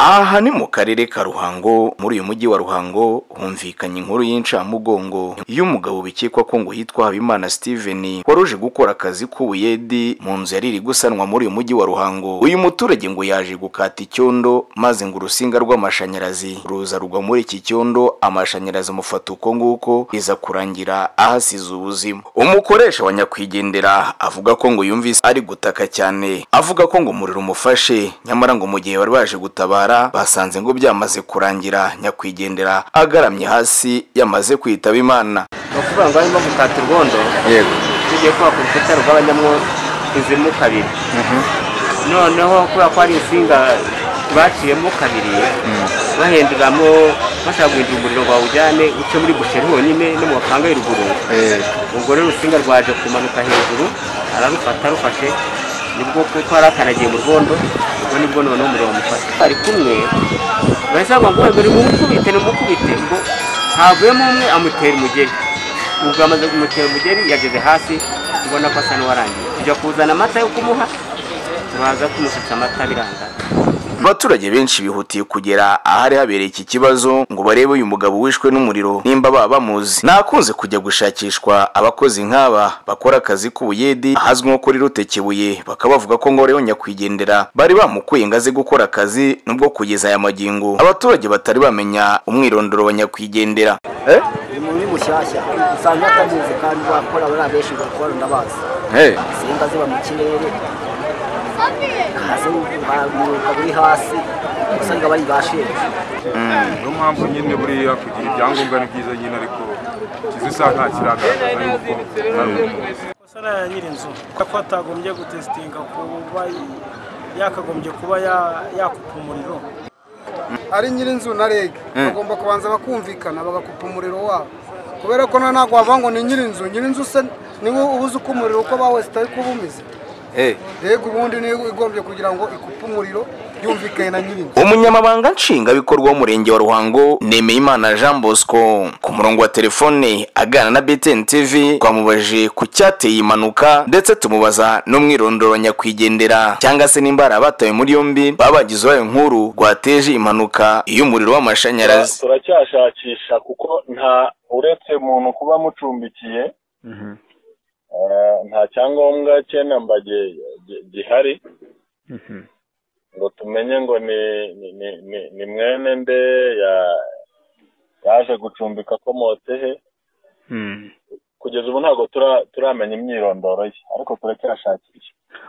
Aha ni mu karere ka Ruhango, muri uyu mujyi wa Ruhango humvikanye inkuru y'incamugongo y'umugabo bikekwa ko ngo yitwa Habimana Steven waruje gukora akazi k'ubuyedi mu nzu yariri gusanwa muri uyu mujyi wa Ruhango. Uyu muturage ngo yaje gukata icyondo maze ngo urusinga rw'amashanyarazi ruza rugwa muri iki cyondo, amashanyarazi mufata uko nguko iza kurangira ahasize ubuzima. Umukoresha wa nyakwigendera avuga ko ngo yumvise ari gutaka cyane, avuga ko ngo umuriro umufashe, nyamara ngo mu gihe bari baje gutabara basanze ngo byamaze kurangira, nyakwigendera agaramye hasi yamaze kwitaba Imana. Bakuvuga ngo arimo gukata urwondo, yego tugiye kwa kurukuta rw'abanyamwo izimu kabiri. Noneho kubera ko ari insinga baciyemo kabiri, bahenderamo bashaka guhindura umuriro wawujyane uce muri busheri honyine no mu bakanga y'uruguru. Ubwo rero urusinga rwaje kumanuka hejuru, ararufata rufashe, nibwo kuko arakanagiye mu rwondo, ubwo nibwo noneho umuriro wamufashe. Ari kumwe bahise ngo bari mumukubite ngo havuyemo umwe amutera umugeri. Ubwo amaze kumutera umugeri yageze hasi, ubona ko asa n'uwarangiye. Tujya kuzana amata yo kumuha, turaza kumusutsa amata biranga. Abaturage benshi bihutiye kugera ahari habereye iki kibazo ngo barebe uyu mugabo wishwe n'umuriro nimba baba bamuzi. Nakunze kujya gushakishwa abakozi nk'aba bakora akazi k'ubuyedi ahazwi nko kuri Rutekebuye, bakaba bavuga ko ngo rero nyakwigendera bari bamukuye ngaze gukora akazi, nubwo kugeza aya magingo abaturage batari bamenya umwirondoro wa nyakwigendera. Muri mushyashya usanga atamuzi kandi bakora bari abeshi bakora ndabazi. Singa ziba mu kirere kabiri hasi usanga bari basheje. Niyo mpamvu nyine buriya kugira ibyangombwa ni byiza nyine, ariko kizisa nta kiragaragaza yuko kosana ya nyirinzu ko atagombye gutestinga kuba yakagombye kuba yakupa umuriro. Ari nyirinzu na rege bagomba kubanza bakumvikana bagakupa umuriro wabo, kubera ko ntabwo wava ngo ni nyirinzu se niwe ubuze uko umuriro uko bawese utari kubumize. Rego ubundi ni igombye kugira ngo ikupe umuriro yumvikane na nyirinzu. Umunyamabanga nshingwabikorwa w'umurenge wa Ruhango Nemeyimana Jean Bosco ku murongo wa telefone agana na BTN TV twamubajije ku cyateye impanuka, ndetse tumubaza n'umwirondoro nyakwigendera cyangwa se nimba batawe muri yombi babagize uwayo nkuru rwateje impanuka y'umuriro w'amashanyarazi. Turacyashakisha kuko nta uretse umuntu kuba mucumbikiye nta cyangombwa cy'enamba gihari ngo tumenye ngo ni mwene nde yaje gucumbika akomotse he. Kugeza ubu ntabwo turamenya imyirondoro ye, ariko turacyashakisha.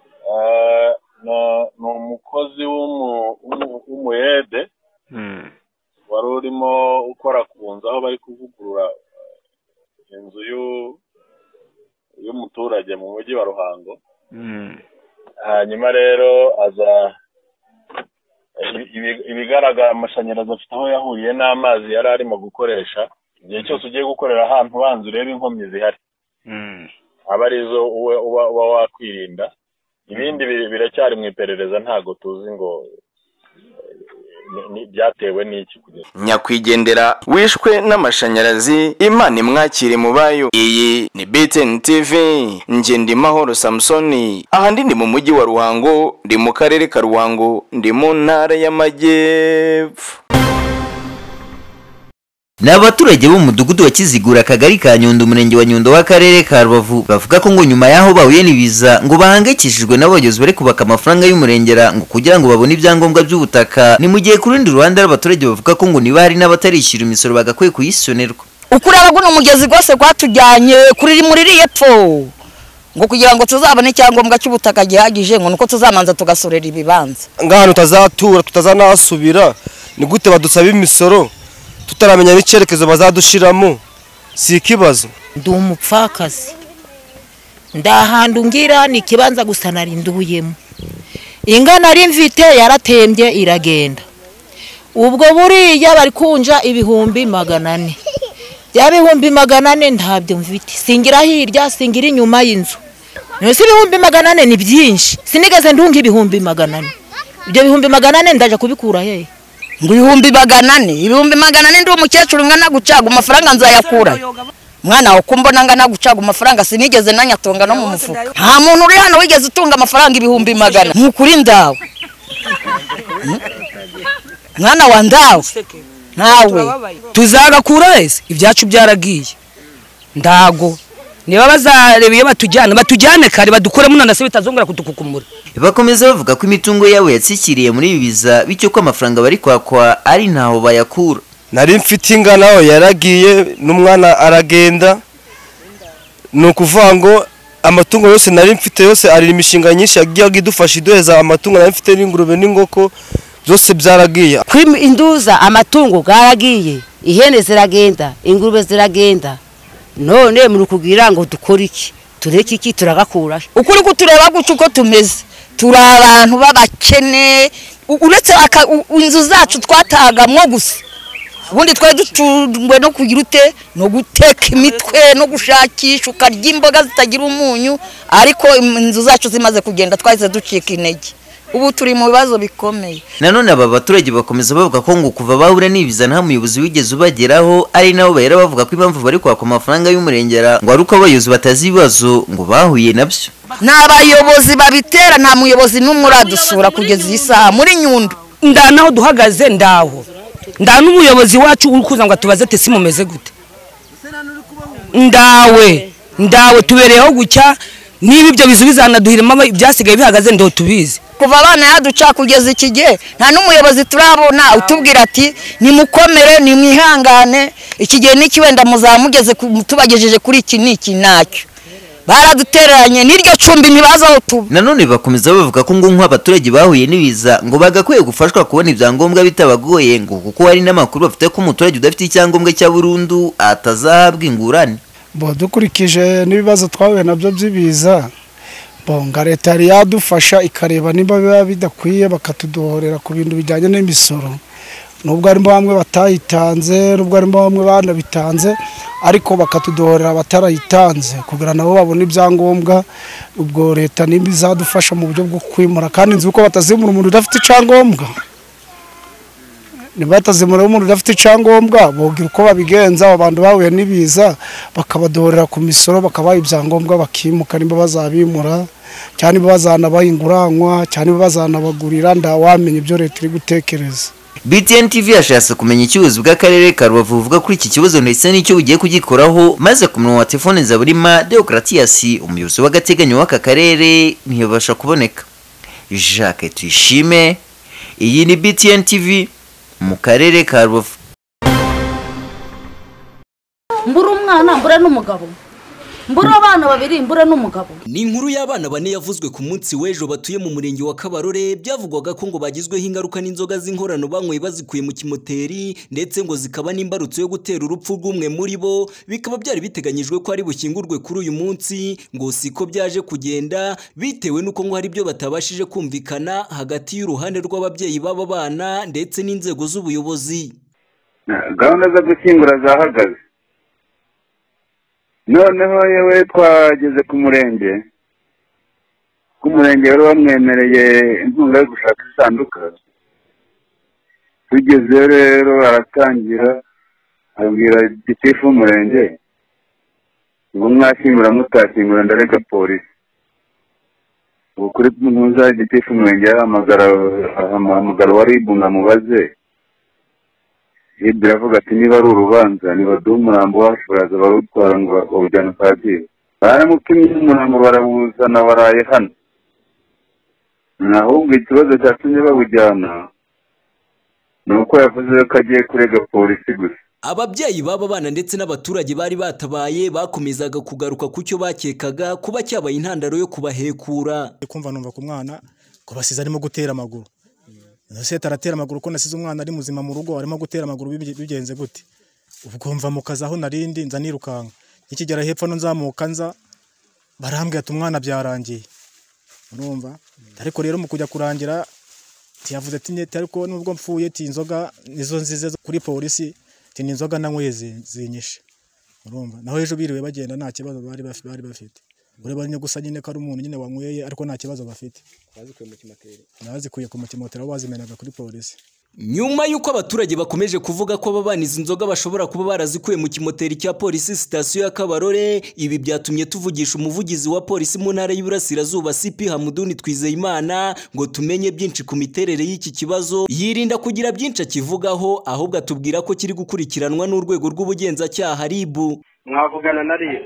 Ni umukozi w'umuyede wari urimo ukora ku nzu aho bari kuvugurura inzu y'umuturage mu mujyi wa Ruhango. Hanyuma rero aza ibigaragara amashanyarazi afite aho yahuriye n'amazi yari arimo gukoresha. Igihe cyose ugiye gukorera ahantu banza urebe inkomyi zihari, aba arizo uba wakwirinda. Ibindi biracyari mu iperereza, ntago tuzi ngo byatewe n'iki kugeza. Nyakwigendera wishwe n'amashanyarazi, Imana imwakire mu bayo. Iyi ni BTN TV, nje ndi Mahoro Samsoni, aha ndi mu mujyi wa Ruhango, ndi mu karere ka Ruhango, ndi mu ntara y'Amajyepfo. N'abaturage bo mu mudugudu wa Kizigura akagari ka Nyundo umurenge wa Nyundo w'akarere ka Rubavu bavuga ko ngo nyuma yaho bahuye n'ibiza ngo bahangayikishijwe n'abayobozi bari kubaka amafaranga y'umurengera ngo kugira ngo babone ibyangombwa by'ubutaka. Ni mu gihe ku rundi ruhande abaturage bavuga ko ngo niba hari n'abatarishyura imisoro bagakwiye kuyisonerwa. Ukureba guno mugezi rwose gwatujyanye kuri muri riyepfo ngo kugira ngo tuzabone icyangombwa cy'ubutaka gihagije ngo nuko tuzamanza tugasorera ibibanza. Ngahano tazatura tutazanasubira ni gute badusaba imisoro tutaramenya n'icyerekezo bazadushiramo, si ikibazo. Ndi umupfakazi ndahandu ngira ni kibanza gusa narinduyemo, ingana ari mfite yaratembye iragenda. Ubwo buriya bari kunja ibihumbi 400, bya bihumbi 400 ntabyo mfite, singira hirya singira inyuma y'inzu. Nose ibihumbi 400 ni byinshi, sinigeze ndunga ibihumbi 400. Ibyo bihumbi 400 ndaje kubikura he? Ngo ibihumbi 400 ndi umukecuru ngana gucaga amafaranga nzayakura. Mwana wo kumbona ngana gucaga amafaranga sinigeze nanyatonga no mu mufuka. Nta muntu uri hano wigeze utunga amafaranga ibihumbi 100. Mukuri ndawe. mwana wa ndawe nawe tuzagakura wese ibyacu byaragiye ndago niba bazareba iyo batujyane kare badukuremo none se bitazongera kudukukumura. Bakomeza bavuga ko imitungo yabo yatsikiriye muri biza bityo ko amafaranga bari kwakwa ari ntaho bayakura. Nari mfite ingana aho yaragiye n'umwana aragenda, ni ukuvuga ngo amatungo yose nari mfite yose ari imishinga nyinshi yagiye idufasha iduheza amatungo nari mfite n'ingurube n'ingoko byose byaragiye. Induza amatungo garagiye, ihene ziragenda, ingurube ziragenda, none muri kugira ngo dukore iki, tureke iki, turagakura ukuri kutureba gucu uko tumeze, turi abantu b'abakene, uretse inzu zacu twatagamwo gusa, ubundi twari ducungwe no kugira ute no guteka imitwe no gushakisha ukarya imboga zitagira umunyu, ariko inzu zacu zimaze kugenda twahise ducika intege, ubu turi mu bibazo bikomeye. Nanone aba baturage bakomeza bavuga ko ngo kuva bahure n'ibiza nta muyobozi wigeze ubageraho, ari nabo bahera bavuga ko impamvu bari kwaka amafaranga y'umurengera ngo ari uko abayobozi batazi ibibazo ngo bahuye nabyo. N'abayobozi babitera, nta muyobozi n'umwe uradusura kugeza iyi saha muri Nyundo. Naho duhagaze ndaho nda n'umuyobozi wacu uri kuza ngo atubaze ati simumeze gute, ndawe tubereyeho gucya, niba ibyo bizu bizanaduhiramo byasigaye bihagaze ndo tubizi. Kuva abana yaduca kugeza iki gihe nta n'umuyobozi turabona utubwira ati nimukomere nimwihangane, iki gihe n'iki wenda muzamugeze tubagejeje kuri iki n'iki nacyo, baradutereranye n'iryo cumbi ntibazaho tuba. Nanone bakomeza bavuga ko ngo nk'abaturage bahuye n'ibiza ngo bagakwiye gufashwa kubona ibyangombwa bitabagoye, ngo kuko hari n'amakuru bafite ko umuturage udafite icyangombwa cya burundu atazahabwa ingurane. Dukurikije n'ibibazo twahuye nabyo by'ibiza, nga leta yari yadufasha ikareba niba biba bidakwiye bakatudohorera ku bintu bijyanye n'imisoro, nubwo harimo bamwe batayitanze nubwo harimo bamwe banabitanze, ariko bakatudohorera batarayitanze kugira nabo babone ibyangombwa. Ubwo leta nimba izadufasha mu buryo bwo kwimura, kandi nzi uko batazimura umuntu udafite icyangombwa, niba batazimura umuntu udafite icyangombwa bogira uko babigenza. Abantu bahuye n'ibiza bakabadohorera ku misoro, bakabaha ibyangombwa bakimuka, niba bazabimura cyane niba bazanabaha inguranwa cyane niba bazanabagurira, ndawamenya ibyo leta iri gutekereza. BTN TV yashatse kumenya ikibazo bw'akarere ka Rubavu buvuga kuri iki kibazo ndetse n'icyo bugiye kugikoraho, maze ku munwa wa telefone Nzaburima Deogratias umuyobozi w'agateganyo w'aka karere ntiyabasha kuboneka. Jacques Tuyishime, iyi ni BTN TV mu karere ka Rubavu. Mbura umwana mbura n'umugabo, mbura abana babiri mbura n'umugabo. Ni inkuru y'abana bane yavuzwe ku munsi w'ejo batuye mu murenge wa Kabarore, byavugwaga ko ngo bagizweho ingaruka n'inzoga z'inkorano banyweye bazikuye mu kimoteri, ndetse ngo zikaba n'imbarutso yo gutera urupfu rw'umwe muri bo. Bikaba byari biteganyijwe ko ari bushyingurwe kuri uyu munsi, ngo siko byaje kugenda bitewe nuko ngo hari ibyo batabashije kumvikana hagati y'uruhande rw'ababyeyi b'aba bana ndetse n'inzego z'ubuyobozi. Gahunda zo gushyingura zahagaze, noneho yewe twageze ku murenge wari wamwemereye inkunga yo gushaka isanduka. Tugeze rero aratangira abwira gitifu w'umurenge ngo mwashyingura mutashyingura ndarega polisi. Ubu kuri mpuza gitifu w'umurenge ahamagara wa RIB ngo amubaze, biravuga ati niba ari urubanza nibaduhe umurambo wacu baraza barutwara ngo bawujyana Padiri. Baramupimye umurambo barawuzana baraye hano, ahubwo ikibazo cyatumye bawujyana ni uko yavuze ko agiye kurega polisi gusa. Ababyeyi b'aba bana ndetse n'abaturage bari batabaye bakomezaga kugaruka ku cyo bakekaga kuba cyabaye intandaro yo kubahekura. Kumva numva ku mwana ko basize arimo gutera amaguru, nase taratera amaguru ko nasize umwana ari muzima mu rugo arimo gutera amaguru, bigenze gute? Ubwo mva mu kazi aho narindi nza nirukanka, ikigera hepfo no nzamuka nza barambwira ati umwana byarangiye. Urumva ariko rero mu kujya kurangira tiyavuze ati nete, ariko nubwo mpfuye ti inzoga nizo nzize kuri polisi, ti inzoga nanyweye zinyishe. Urumva naho ejo biriwe bagenda nta kibazo bari bafite, ureba nyine gusa nyine ko ari umuntu nyine wanyweye ariko nta kibazo bafite. Bazikuye mu kimoteri aho bazimenaga kuri polisi. Nyuma y'uko abaturage bakomeje kuvuga ko ababaniza inzoga bashobora kuba barazikuye mu kimoteri cya polisi sitasiyo ya Kabarore, ibi byatumye tuvugisha umuvugizi wa polisi mu ntara y'Iburasirazuba CP Hamuduni Twizeyimana ngo tumenye byinshi ku miterere y'iki kibazo. Yirinda kugira byinshi akivugaho, ahubwo atubwira ko kiri gukurikiranwa n'urwego rw'ubugenzacyaha RIB. Mwavugana na RIB?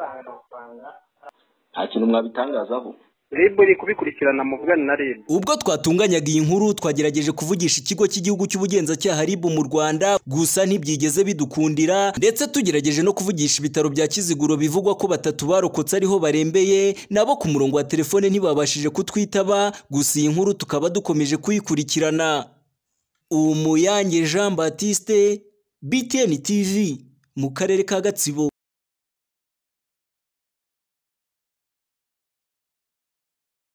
Nta kintu mwabitangazaho. RIB iri kubikurikirana, muvugana na RIB. Ubwo twatunganyaga iyi nkuru twagerageje kuvugisha ikigo cy'igihugu cy'ubugenzacyaha RIB mu Rwanda, gusa ntibyigeze bidukundira, ndetse tugerageje no kuvugisha ibitaro bya Kiziguro bivugwa ko 3 barokotse ariho barembeye, nabo ku murongo wa telefone ntibabashije kutwitaba, gusa iyi nkuru tukaba dukomeje kuyikurikirana. Umuyange Jean Baptiste, BTN TV, mu karere ka Gatsibo.